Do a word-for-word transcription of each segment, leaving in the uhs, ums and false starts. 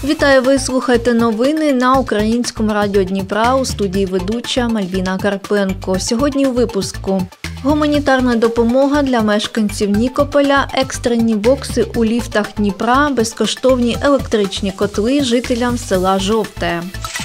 Вітаю, ви слухаєте новини на Українському радіо Дніпра, у студії ведуча Мальвіна Карпенко. Сьогодні у випуску. Гуманітарна допомога для мешканців Нікополя, екстрені бокси у ліфтах Дніпра, безкоштовні електричні котли жителям села Жовте.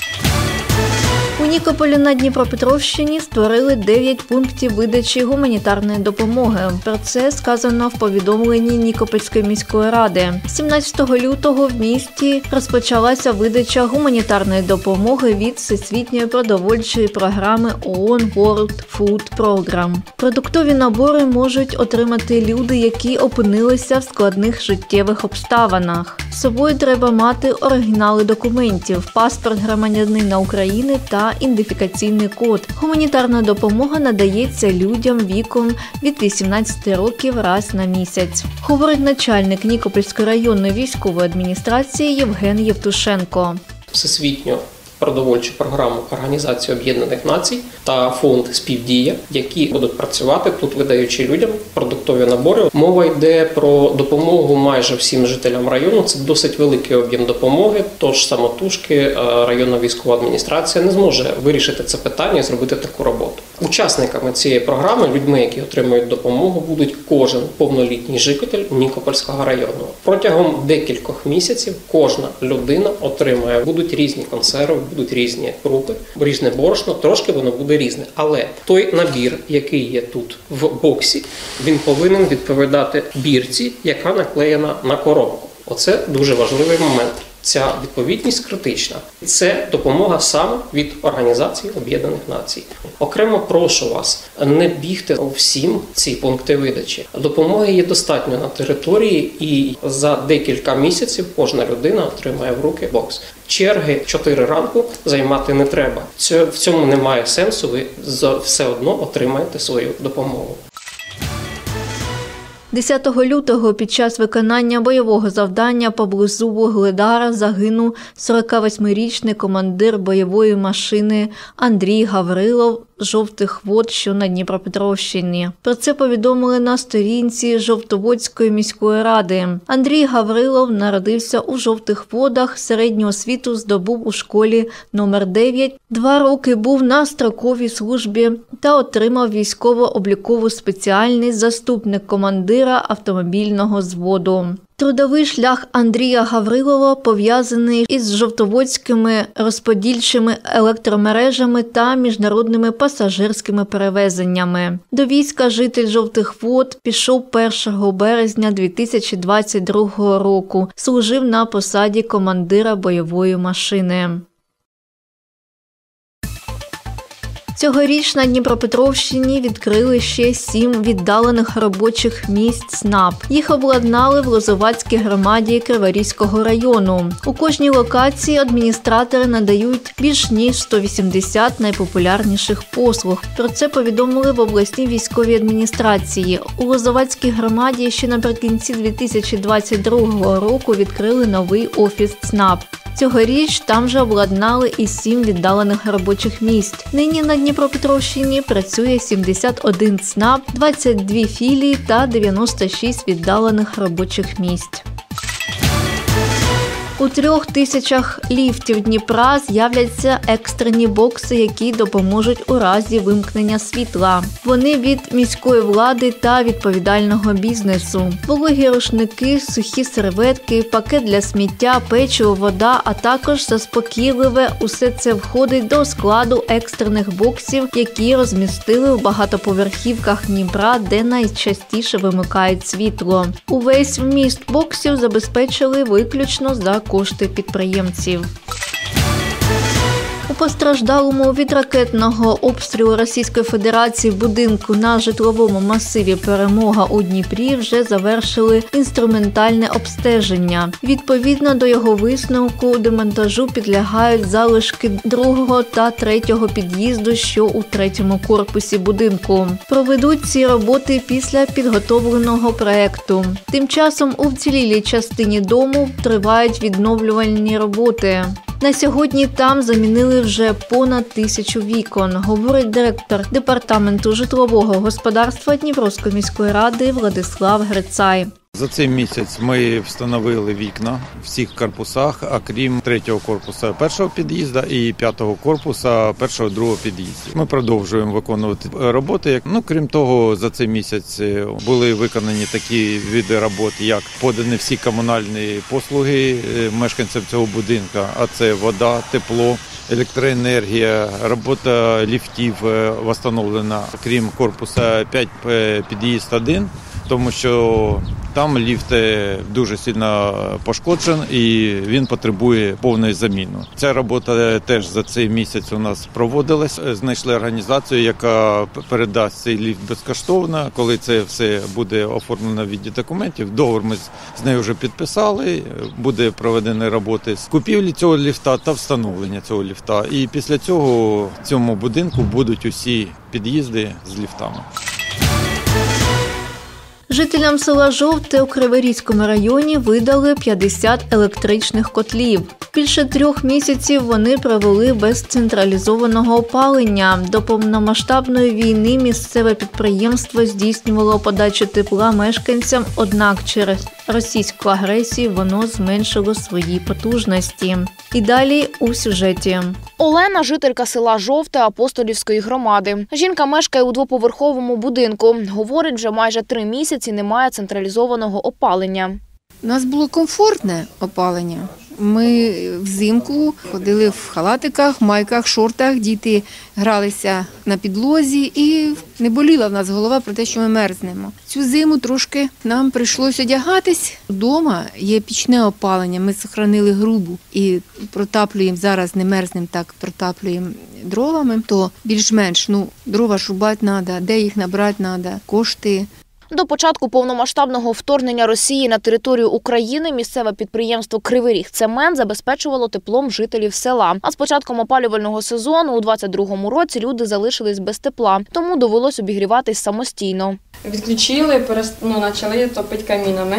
У Нікополі на Дніпропетровщині створили дев'ять пунктів видачі гуманітарної допомоги. Про це сказано в повідомленні Нікопольської міської ради. сімнадцятого лютого в місті розпочалася видача гуманітарної допомоги від Всесвітньої продовольчої програми ООН World Food Program. Продуктові набори можуть отримати люди, які опинилися в складних життєвих обставинах. З собою треба мати оригінали документів, паспорт громадянина України та ідентифікаційний код. Гуманітарна допомога надається людям віком від вісімнадцяти років раз на місяць, говорить начальник Нікопольської районної військової адміністрації Євген Євтушенко. Всесвітню продовольчу програму Організації Об'єднаних Націй та фонд «Співдія», які будуть працювати тут, видаючи людям продуктові набори. Мова йде про допомогу майже всім жителям району. Це досить великий об'єм допомоги, тож самотужки районна військова адміністрація не зможе вирішити це питання і зробити таку роботу. Учасниками цієї програми, людьми, які отримують допомогу, будуть кожен повнолітній житель Нікопольського району. Протягом декількох місяців кожна людина отримає, будуть різні консерви, будуть різні крупи, різне борошно, трошки воно буде різне. Але той набір, який є тут в боксі, він повинен відповідати бірці, яка наклеєна на коробку. Оце дуже важливий момент. Ця відповідність критична. Це допомога саме від Організації Об'єднаних Націй. Окремо прошу вас не бігти всім ці пункти видачі. Допомоги є достатньо на території, і за декілька місяців кожна людина отримає в руки бокс. Черги в чотири ранку займати не треба. В цьому немає сенсу, ви все одно отримаєте свою допомогу. десятого лютого під час виконання бойового завдання поблизу Вугледара загинув сорокавосьмирічний командир бойової машини Андрій Гаврилов Жовтих Вод, що на Дніпропетровщині. Про це повідомили на сторінці Жовтоводської міської ради. Андрій Гаврилов народився у Жовтих Водах, середню освіту здобув у школі номер дев'ять, два роки був на строковій службі та отримав військово-облікову спеціальність заступник командира автомобільного зводу. Трудовий шлях Андрія Гаврилова пов'язаний із жовтоводськими розподільчими електромережами та міжнародними пасажирськими перевезеннями. До війська житель Жовтих Вод пішов першого березня дві тисячі двадцять другого року. Служив на посаді командира бойової машини. Цьогоріч на Дніпропетровщині відкрили ще сім віддалених робочих місць СНАП. Їх обладнали в Лозовацькій громаді Криворізького району. У кожній локації адміністратори надають більш ніж сто вісімдесят найпопулярніших послуг. Про це повідомили в обласній військовій адміністрації. У Лозовацькій громаді ще наприкінці дві тисячі двадцять другого року відкрили новий офіс СНАП. Цьогоріч там же обладнали і сім віддалених робочих місць. Нині на Дніпропетровщині працює сімдесят один ЦНАП, двадцять дві філії та дев'яносто шість віддалених робочих місць. У трьох тисячах ліфтів Дніпра з'являться екстрені бокси, які допоможуть у разі вимкнення світла. Вони від міської влади та відповідального бізнесу. Вологі рушники, сухі серветки, пакет для сміття, печиво, вода, а також заспокійливе – усе це входить до складу екстрених боксів, які розмістили в багатоповерхівках Дніпра, де найчастіше вимикають світло. Увесь вміст боксів забезпечили виключно за кошти підприємців. У постраждалому від ракетного обстрілу Російської Федерації будинку на житловому масиві «Перемога» у Дніпрі вже завершили інструментальне обстеження. Відповідно до його висновку, демонтажу підлягають залишки другого та третього під'їзду, що у третьому корпусі будинку. Проведуть ці роботи після підготовленого проекту. Тим часом у вцілілій частині дому тривають відновлювальні роботи. На сьогодні там замінили вже понад тисячу вікон, говорить директор Департаменту житлового господарства Дніпровської міської ради Владислав Грицай. За цей місяць ми встановили вікна в всіх корпусах, а крім третього корпуса першого під'їзду і п'ятого корпуса першого другого під'їзду. Ми продовжуємо виконувати роботи. Ну, крім того, за цей місяць були виконані такі види робот, як подані всі комунальні послуги мешканцям цього будинку, а це вода, тепло, електроенергія, робота ліфтів встановлена, крім корпуса п'ять під'їзд один, тому що там ліфт дуже сильно пошкоджений і він потребує повної заміни. Ця робота теж за цей місяць у нас проводилась. Знайшли організацію, яка передасть цей ліфт безкоштовно. Коли це все буде оформлено в віді документів, договір ми з нею вже підписали, буде проведені роботи з купівлі цього ліфта та встановлення цього ліфта. І після цього в цьому будинку будуть усі під'їзди з ліфтами. Жителям села Жовте у Криворізькому районі видали п'ятдесят електричних котлів. Більше трьох місяців вони провели без централізованого опалення. До повномасштабної війни місцеве підприємство здійснювало подачу тепла мешканцям, однак через російську агресію воно зменшило свої потужності. І далі у сюжеті. Олена – жителька села Жовте Апостолівської громади. Жінка мешкає у двоповерховому будинку. Говорить, вже майже три місяці немає централізованого опалення. У нас було комфортне опалення. Ми взимку ходили в халатиках, майках, шортах, діти гралися на підлозі і не боліла в нас голова про те, що ми мерзнемо. Цю зиму трошки нам прийшлося одягатись. Вдома є пічне опалення, ми зберігали грубу і протаплюємо, зараз не мерзнемо, так протаплюємо дровами, то більш-менш, ну, дрова шубати треба, де їх набрати треба, кошти. До початку повномасштабного вторгнення Росії на територію України місцеве підприємство «Кривий Ріг Цемент» забезпечувало теплом жителів села. А з початком опалювального сезону у двадцять другому році люди залишились без тепла, тому довелось обігріватись самостійно. Відключили, ну, почали топити камінами,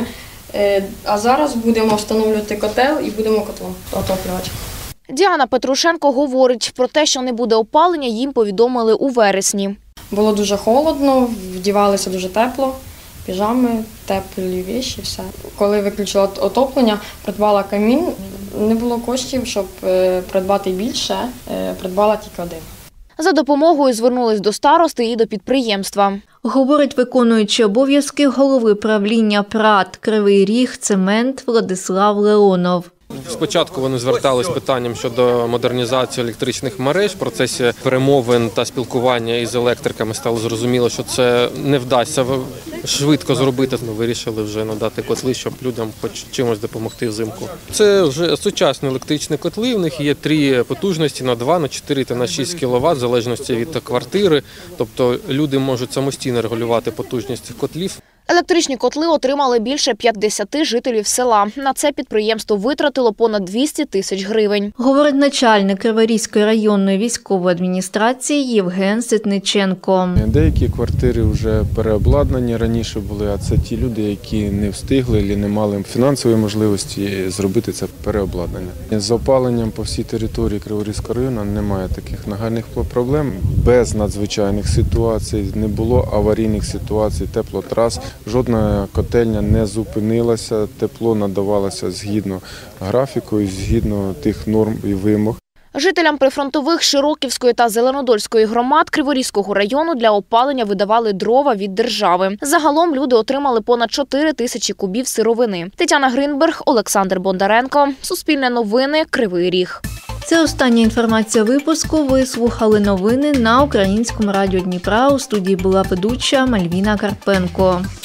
а зараз будемо встановлювати котел і будемо котлом отоплювати. Діана Петрушенко говорить, про те, що не буде опалення, їм повідомили у вересні. Було дуже холодно, вдівалися дуже тепло, піжами, теплі речі, все. Коли виключила отоплення, придбала камін, не було коштів, щоб придбати більше, придбала тільки один. За допомогою звернулись до старости і до підприємства. Говорить виконуючий обов'язки голови правління ПРАТ «Кривий Ріг Цемент» Владислав Леонов. Спочатку вони звертались з питанням щодо модернізації електричних мереж. В процесі перемовин та спілкування із електриками стало зрозуміло, що це не вдасться швидко зробити. Ми вирішили вже надати котли, щоб людям хоч чимось допомогти взимку. Це вже сучасні електричні котли, в них є три потужності на два, на чотири та на шість кіловат, в залежності від квартири. Тобто люди можуть самостійно регулювати потужність цих котлів. Електричні котли отримали більше п'ятдесят жителів села. На це підприємство витратило понад двісті тисяч гривень. Говорить начальник Криворізької районної військової адміністрації Євген Ситниченко. Деякі квартири вже переобладнані раніше були, а це ті люди, які не встигли або не мали фінансової можливості зробити це переобладнання. З опаленням по всій території Криворізького району немає таких нагальних проблем. Без надзвичайних ситуацій, не було аварійних ситуацій, теплотрас. Жодна котельня не зупинилася, тепло надавалося згідно графіку і згідно тих норм і вимог. Жителям прифронтових Широківської та Зеленодольської громад Криворізького району для опалення видавали дрова від держави. Загалом люди отримали понад чотири тисячі кубів сировини. Тетяна Гринберг, Олександр Бондаренко. Суспільне новини. Кривий Ріг. Це остання інформація випуску. Ви слухали новини на Українському радіо Дніпра. У студії була ведуча Мальвіна Карпенко.